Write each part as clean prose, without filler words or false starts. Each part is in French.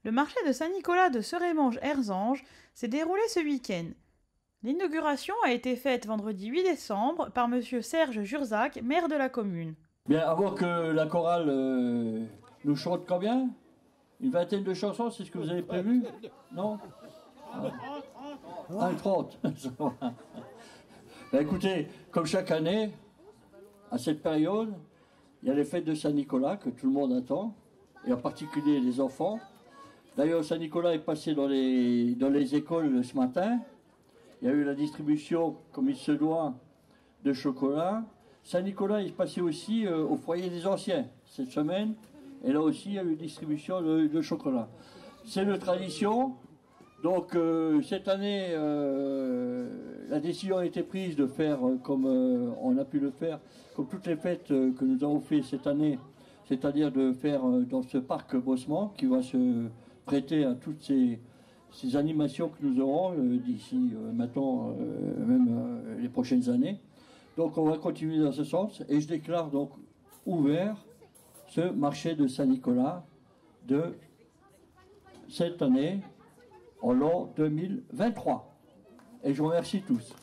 Le marché de Saint-Nicolas de Serémange-Erzange s'est déroulé ce week-end. L'inauguration a été faite vendredi 8 décembre par M. Serge Jurzac, maire de la commune. Bien, avant que la chorale nous chante combien? Une vingtaine de chansons, c'est ce que vous avez prévu? Non? Ah, 30. Ben, écoutez, comme chaque année, à cette période, il y a les fêtes de Saint-Nicolas que tout le monde attend, et en particulier les enfants. D'ailleurs, Saint-Nicolas est passé dans les écoles ce matin. Il y a eu la distribution, comme il se doit, de chocolat. Saint-Nicolas est passé aussi au foyer des anciens cette semaine. Et là aussi, il y a eu distribution de chocolat. C'est une tradition. Donc, cette année, la décision a été prise de faire comme on a pu le faire, comme toutes les fêtes que nous avons fait cette année, c'est-à-dire de faire dans ce parc Bossement qui va se prêter à toutes ces animations que nous aurons d'ici maintenant, même les prochaines années. Donc on va continuer dans ce sens et je déclare donc ouvert ce marché de Saint-Nicolas de cette année en l'an 2023. Et je vous remercie tous.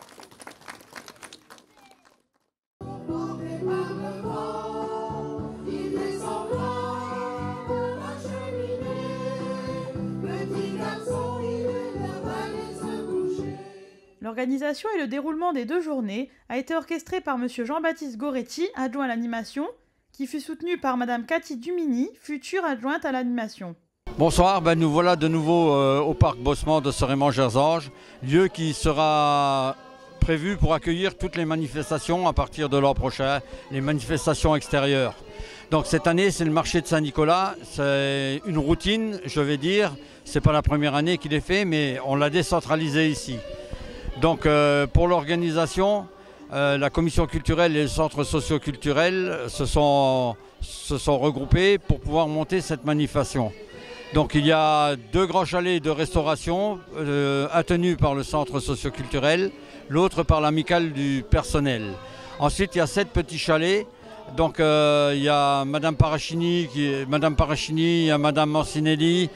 L'organisation et le déroulement des 2 journées a été orchestré par M. Jean-Baptiste Goretti, adjoint à l'animation, qui fut soutenu par Mme Cathy Dumini, future adjointe à l'animation. Bonsoir, nous voilà de nouveau au parc Bossement de Serémange-Erzange, lieu qui sera prévu pour accueillir toutes les manifestations à partir de l'an prochain, les manifestations extérieures. Donc cette année, c'est le marché de Saint-Nicolas, c'est une routine, je vais dire, c'est pas la première année qu'il est fait, mais on l'a décentralisé ici. Donc pour l'organisation, la commission culturelle et le centre socio-culturel se sont regroupés pour pouvoir monter cette manifestation. Donc il y a 2 grands chalets de restauration, un tenu par le centre socio-culturel, l'autre par l'amicale du personnel. Ensuite il y a 7 petits chalets, donc il y a Madame Parachini, il y a Madame Mancinelli,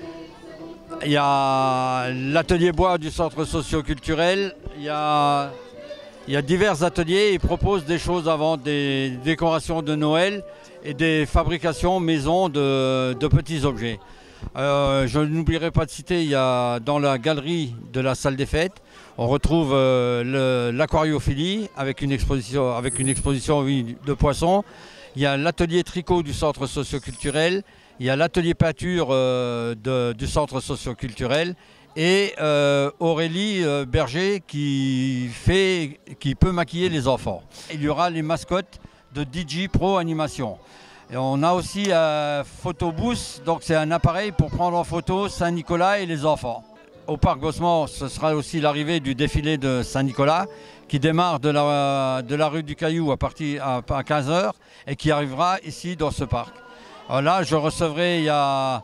il y a l'atelier bois du centre socio-culturel, il y a divers ateliers. Ils proposent des choses avant, des décorations de Noël et des fabrications maison de petits objets. Je n'oublierai pas de citer, il y a dans la galerie de la salle des fêtes, on retrouve l'aquariophilie avec une exposition oui, de poissons. Il y a l'atelier tricot du centre socio-culturel. Il y a l'atelier peinture du centre socio-culturel et Aurélie Berger qui peut maquiller les enfants. Il y aura les mascottes de DJ Pro Animation. Et on a aussi un photobooth, donc c'est un appareil pour prendre en photo Saint-Nicolas et les enfants. Au parc Bossement, ce sera aussi l'arrivée du défilé de Saint-Nicolas qui démarre de la rue du Caillou à 15 h et qui arrivera ici dans ce parc. Alors là, je recevrai, il y a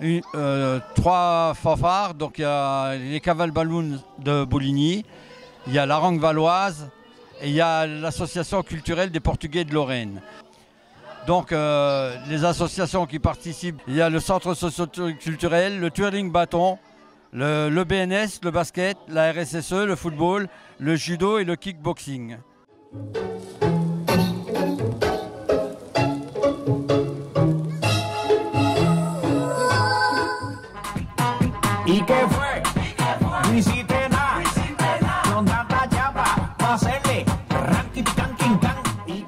3 fanfares, donc il y a les Cavales Balloons de Bouligny, il y a la Rangue Valoise et il y a l'association culturelle des Portugais de Lorraine. Donc les associations qui participent, il y a le centre socio-culturel, le twirling bâton, le BNS, le basket, la RSSE, le football, le judo et le kickboxing. ¿Y qué fue? No hiciste nada. Con tanta chapa, pa' hacerle ranking, canking, can.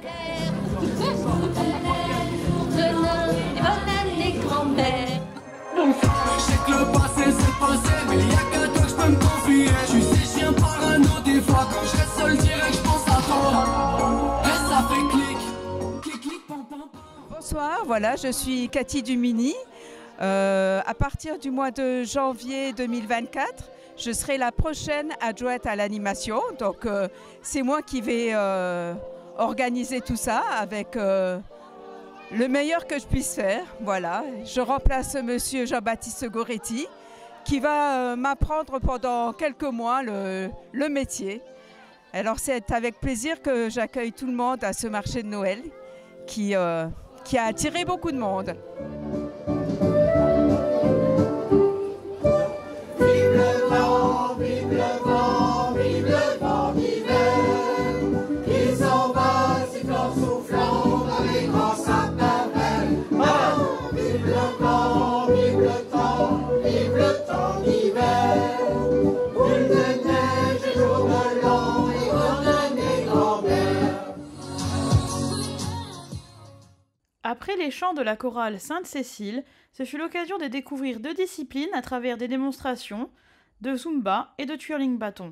Je sais que le passé c'est passé, mais y'a que toi que je peux me confier. Je suis ces chiens parano des fois, quand je reste seul direct je pense à toi. Et ça fait clic, clic, pam, pam, pam. Bonsoir, voilà, je suis Cathy Dumini. À partir du mois de janvier 2024, je serai la prochaine adjointe à l'animation. Donc c'est moi qui vais organiser tout ça avec le meilleur que je puisse faire. Voilà, je remplace monsieur Jean-Baptiste Goretti qui va m'apprendre pendant quelques mois le métier. Alors c'est avec plaisir que j'accueille tout le monde à ce marché de Noël qui a attiré beaucoup de monde. Après les chants de la chorale Sainte-Cécile, ce fut l'occasion de découvrir 2 disciplines à travers des démonstrations de Zumba et de twirling bâton.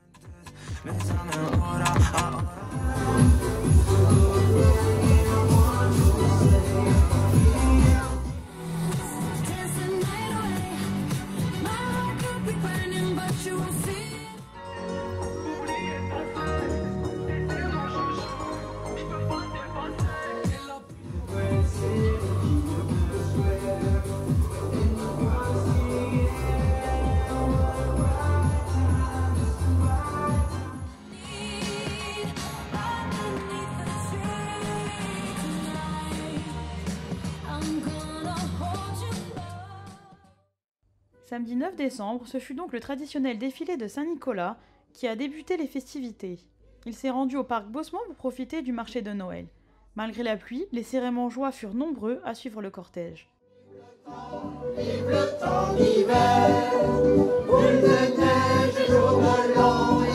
Samedi 9 décembre, ce fut donc le traditionnel défilé de Saint-Nicolas qui a débuté les festivités. Il s'est rendu au parc Bossemont pour profiter du marché de Noël. Malgré la pluie, les Cérémongeois furent nombreux à suivre le cortège. Vive le temps d'hiver, boule de neige et jour de l'an.